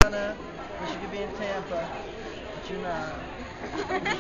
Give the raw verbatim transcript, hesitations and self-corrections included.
Wish you could be in Tampa, but you're not.